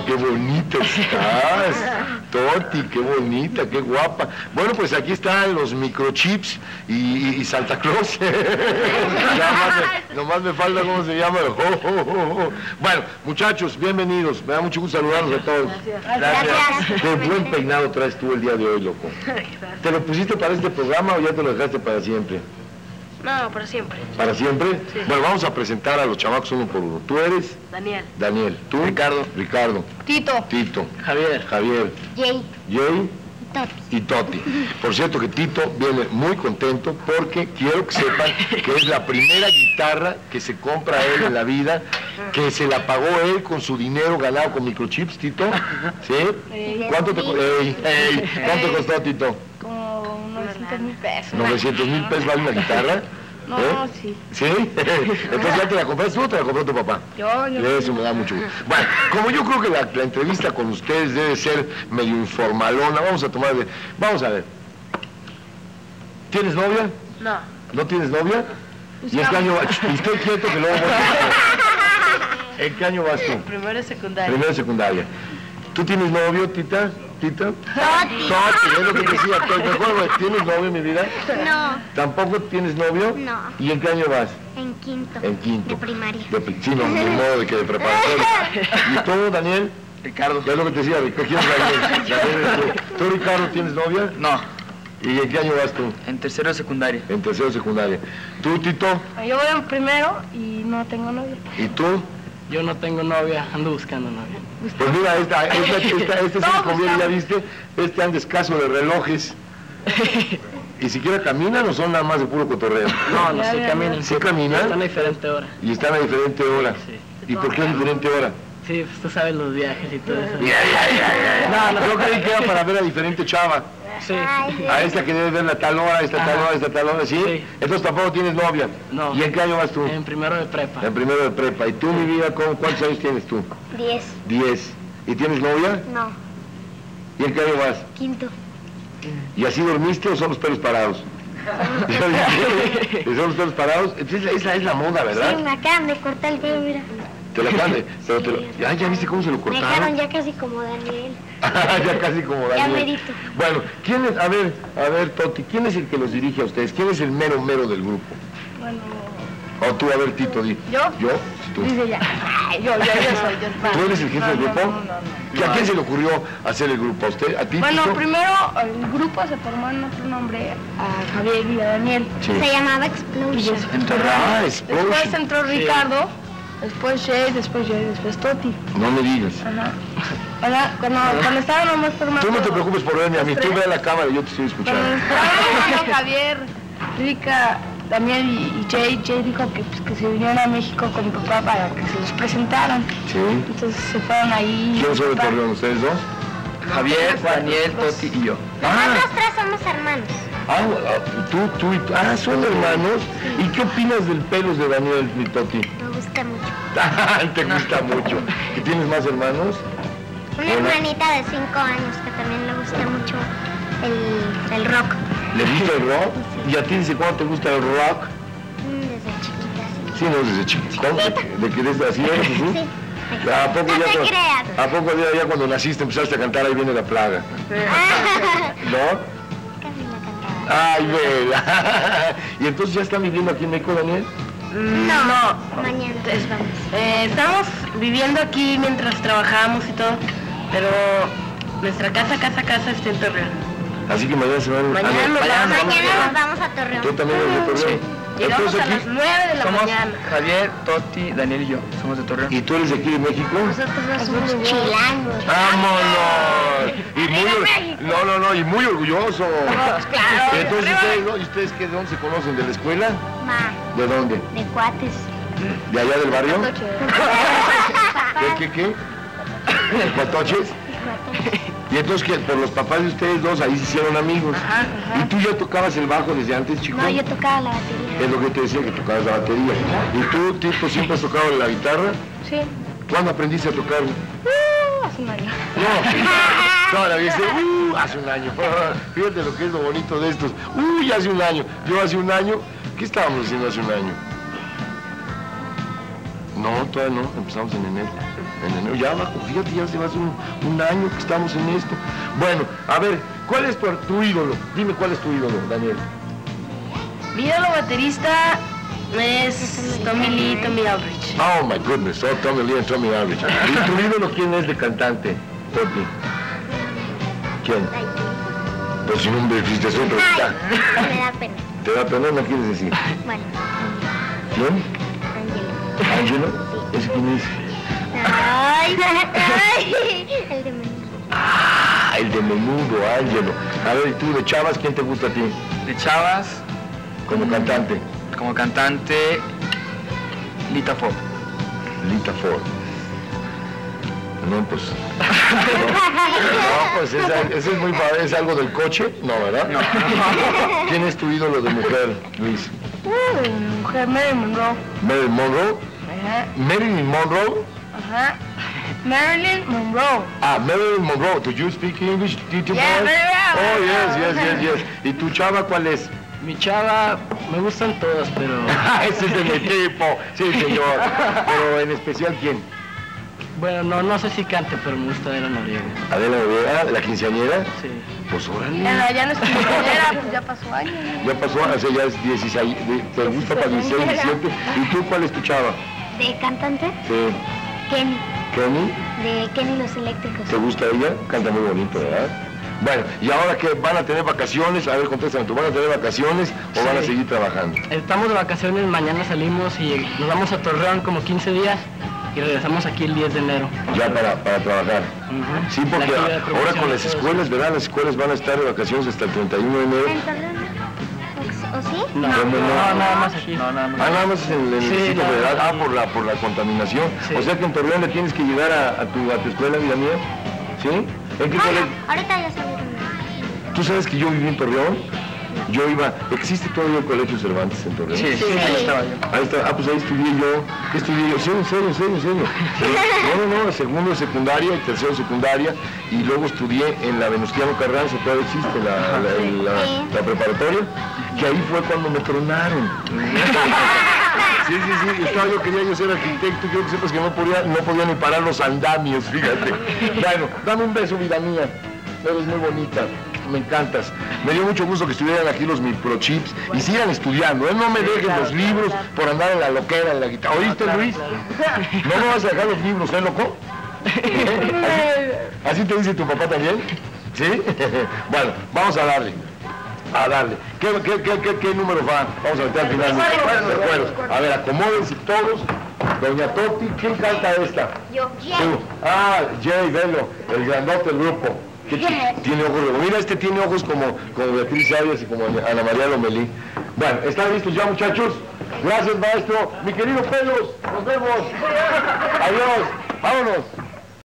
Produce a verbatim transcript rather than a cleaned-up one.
qué bonita estás. Toti, qué bonita, qué guapa. Bueno, pues aquí están los microchips y, y, y Santa Claus. nomás, me, nomás me falta cómo se llama. Oh, oh, oh, oh. Bueno, muchachos, bienvenidos. Me da mucho gusto saludarlos a todos. Gracias. Gracias. Qué buen peinado traes tú el día de hoy, loco. ¿Te lo pusiste para este programa o ya te lo dejaste para siempre? No, para siempre. ¿Para siempre? Sí. Bueno, vamos a presentar a los chamacos uno por uno. ¿Tú eres? Daniel. Daniel. ¿Tú? Ricardo. Ricardo. Tito. Tito. Javier. Javier. Jay. Jay. Toti. Y Toti. Por cierto que Tito viene muy contento porque quiero que sepan que es la primera guitarra que se compra él en la vida, que se la pagó él con su dinero ganado con microchips, Tito. ¿Sí? Ey. ¿Cuánto te, co- ey, ey, ¿cuánto Ey. costó, Tito? Como novecientos mil pesos. ¿novecientos mil pesos vale una guitarra? No, ¿Eh? sí. ¿Sí? Entonces ya te la compraste tú o te la compró tu papá. Yo, yo. Eso me da mucho gusto. Bueno, como yo creo que la, la entrevista con ustedes debe ser medio informalona, vamos a tomar de... Vamos a ver. ¿Tienes novia? No. ¿No tienes novia? ¿Y en qué año vas? Usted quieto que luego voy a... ¿En qué año vas tú? Primero y secundaria. Primero y secundaria. ¿Tú tienes novio, Tita? ¿Tita? Toti. Toti, es lo que te decía. Mejor, güey, ¿tienes novio, mi vida? No. ¿Tampoco tienes novio? No. ¿Y en qué año vas? En quinto. En quinto. De primaria. De, pri- sí, no, ni modo de que de preparatoria. ¿Y tú, Daniel? Ricardo. ¿Qué es lo que te decía? ¿Qué quieres, Daniel? Daniel es tú. ¿Tú, Ricardo, tienes novia? No, ¿Y en qué año vas tú? en tercero de secundaria. En tercero de secundaria. ¿Tú, Tito? Yo voy en primero y no tengo novia. ¿Y tú? Yo no tengo novia, ando buscando novia. Pues mira, esta, esta, esta, este sí No, me conviene, pues, ya viste, este anda escaso de relojes. ¿Y siquiera caminan o son nada más de puro cotorreo? No, no, Ya, sí ya, caminan. ¿Sí caminan? Están a diferente hora. Y están a diferente hora. Sí. ¿Y por qué a diferente hora? Sí, pues tú sabes los viajes y todo eso. Ya, ya, ya, ya. No, no, yo creí que era para ver a diferente chava. Sí. Ay, A esta que debe verla a tal hora, a esta tal Ajá. hora, a esta tal hora, ¿sí? Sí. Entonces tampoco tienes novia. No. ¿Y en qué año vas tú? En primero de prepa. En primero de prepa. ¿Y tú, mi vida, cómo- cuántos años tienes tú? diez. Diez. ¿Y tienes novia? No. ¿Y en qué año vas? Quinto. ¿Y así dormiste o son los pelos parados? ¿Y son los pelos parados? Entonces es la, es la moda, Sí, ¿verdad? me acaban de cortar el pelo, mira. Te lo acaban de... Pero te lo... Ah, ¿ya viste cómo se lo Me cortaron? dejaron ya casi como Daniel. ya casi como Ya Daniel. merito. Bueno, ¿quién es? A ver, a ver, Toti, ¿quién es el que los dirige a ustedes? ¿Quién es el mero mero del grupo? Bueno, O tú, a ver, Tito, di. ¿yo? ¿Yo? Tú. Dice ya. Ay, yo, yo, yo soy, yo. ¿Tú eres el jefe No, del no, grupo? no, no, no. ¿Y a quién se le ocurrió hacer el grupo? ¿A usted? ¿A ti, Bueno, Tito? primero el grupo se formó en otro nombre a Javier y a Daniel. Sí. Se llamaba Y Explosion. des- Ah, después Explosion. entró Ricardo, después Shay, después Jay, después Toti. No me digas. Ajá. Ahora, cuando, cuando estábamos formando... Tú no te preocupes por verme a mí, los tú tres, ve a la cámara y yo te estoy escuchando. Cuando estábamos formando Javier, Rica, Daniel y, y Jay, Jay dijo que, pues, que se vinieron a México con mi papá para que se los presentaran. Sí. Entonces se fueron ahí. ¿Quién son de papá. Torreón, ustedes dos? Javier, Daniel, Toti y yo. Ah, Nosotros tres somos hermanos. ah, ah, tú, tú y tú. Ah, son hermanos. ¿Y qué opinas del pelos de Daniel y Toti? Me gusta mucho. Te gusta mucho. ¿Y tienes más hermanos? Una Hola. hermanita de cinco años que también le gusta mucho el, el rock. ¿Le gusta el rock? ¿Y a ti dice cuándo te gusta el rock? Mm, Desde chiquita, sí. Sí, no, desde chiquito. ¿Cómo? ¿De que desde así eres tú? Sí. ¿A poco, No ya, te cu- creas. ¿A poco ya, ya cuando naciste empezaste a cantar Ahí viene la plaga? ¿No? Casi la cantaba. Ay, vela. ¿Y entonces ya están viviendo aquí en México, Daniel? No, no. Mañana nos vamos. Eh, estamos viviendo aquí mientras trabajamos y todo, pero nuestra casa, casa, casa está en Torreón. Así que mañana se van... Mañana ah, no. nos vamos. Mañana nos vamos a ¿Tú Torreón. también eres de Torreón? Llegamos Entonces a aquí- las nueve de la Somos mañana. Javier, Toti, Daniel y yo. Somos de Torreón. ¿Y tú eres de aquí de México? Nosotros somos chilangos. ¡Vámonos! Y muy, ¡Arriba or- México! no, no, no, y muy orgulloso. claro. ¿Y entonces Arriba. ustedes, no? ¿Y ustedes qué, de dónde se conocen? ¿De la escuela? Ma, ¿De dónde? de cuates. ¿De allá del barrio? ¿Qué, qué, qué? ¿De Cotoches? Y entonces que por los papás de ustedes dos ahí se hicieron amigos. Ajá, ajá. ¿Y tú ya tocabas el bajo desde antes, chico? No, yo tocaba la batería. Es lo que te decía, que tocabas la batería. ¿Y tú, tipo, siempre has tocado la guitarra? Sí. ¿Cuándo aprendiste a tocar? Uh, hace un año. No, toda la vida dice, uh, hace un año. Fíjate lo que es lo bonito de estos. Uy, hace un año. Yo hace un año, ¿qué estábamos haciendo hace un año? No, todavía no, empezamos en enero. En enero ya va, fíjate, ya se va a hacer un, un año que estamos en esto. Bueno, a ver, ¿cuál es tu, tu ídolo? Dime cuál es tu ídolo, Daniel. Mi ídolo baterista es Tommy Lee, Tommy Aldrich. Oh my goodness, oh, Tommy Lee and Tommy Aldrich. ¿Y tu ídolo quién es de cantante, Toti? ¿Quién? Pues sin un felicitación, pero está. Ay, me da pena. ¿Te da pena? ¿No quieres decir? Bueno, ¿Quién? Ángelo. ¿Ángelo? ¿Ese quién es? Ay, ay, el de menudo. Ah, el de menudo, Ángelo. A ver, ¿y tú de chavas quién te gusta a ti? De chavas, Como cantante. como cantante, Lita Ford. Lita Ford. No, pues. No, pues esa, esa es muy padre. ¿Es algo del coche? No, ¿verdad? No. ¿Quién es tu ídolo de mujer, Luis? Uh, mujer Marilyn Monroe. Marilyn Monroe. Ajá, Marilyn Monroe. ajá. Marilyn Monroe. Ah, Marilyn Monroe. Do you speak English? Did you Yeah, boy? very well. Oh, yes, yes, yes, yes. ¿Y tu chava cuál es? Mi chava, me gustan todas, pero Ese es de mi equipo. Sí, señor. Pero en especial, ¿quién? bueno, no, no sé si cante, pero me gusta Adela Noriega. Adela Noriega, la quinceañera. Sí. Pues órale. Ya, ya no es quinceañera, pues ya pasó años. Ya pasó, o sea, ya es dieciséis, de- te gusta para dieciséis, diecisiete. ¿Y tú cuál es tu chava? ¿De cantante? Sí. Kenny. Kenny, De Kenny los Eléctricos. ¿te gusta ella? Canta muy bonito, ¿verdad? Bueno, y ahora que van a tener vacaciones, a ver, contéstame, ¿tú van a tener vacaciones o van a Sí. seguir trabajando? Estamos de vacaciones, mañana salimos y nos vamos a Torreón como quince días y regresamos aquí el diez de enero. Ya para, para trabajar. Ujú. Sí, porque La gira de ahora promoción con y las todo eso. escuelas, ¿verdad? Las escuelas van a estar de vacaciones hasta el treinta y uno de enero. ¿En Torreón? ¿O, ¿O sí? No, ¿Cómo no? no, nada más aquí. No, nada más. Ah, nada más en el Sí, Distrito nada Federal. más. Ah, por la, por la contaminación. Sí. O sea que en Torreón le tienes que llegar a, a, tu, a tu escuela, vida mía. ¿Sí? ¿En qué Ah, colegio? no, ahorita ya sabía dónde. ¿Tú sabes que yo viví en Torreón? Yo iba... ¿Existe todavía el Colegio Cervantes en Torreón? Sí, sí, ahí estaba yo. Ahí está, ah, pues ahí estudié yo. ¿Qué estudié yo? Sí, en serio, en serio, en serio. Eh, No, no, no, segundo de secundaria y tercero de secundaria. Y luego estudié en la Venustiano Carranza, todavía existe la, la, la, Sí. la preparatoria, que ahí fue cuando me tronaron. Sí, sí, sí, estaba yo, quería yo ser arquitecto, quiero que sepas que no podía, no podía ni parar los andamios, fíjate. Bueno, dame un beso, vida mía. Eres muy bonita. Me encantas. Me dio mucho gusto que estuvieran aquí los microchips y sigan estudiando, ¿eh? No me dejen los libros por andar en la loquera, en la guitarra. ¿Oíste, Luis? No me vas a dejar los libros, ¿eh, loco? ¿Así, así te dice tu papá también? ¿Sí? Bueno, vamos a darle. A darle. ¿Qué, qué, qué, qué, qué número va? Vamos a meter al final. Recuerdos. A ver, acomódense todos. Doña Toti, ¿quién canta esta? Yo. Tú. Ah, Jay, velo, el grandote del grupo. ¿Qué chi- tiene ojos de... Mira, este tiene ojos como, como Beatriz Arias y como Ana María Lomelí. Bueno, ¿están listos ya, muchachos? Gracias, maestro. Mi querido Pelos, nos vemos. Adiós. Vámonos.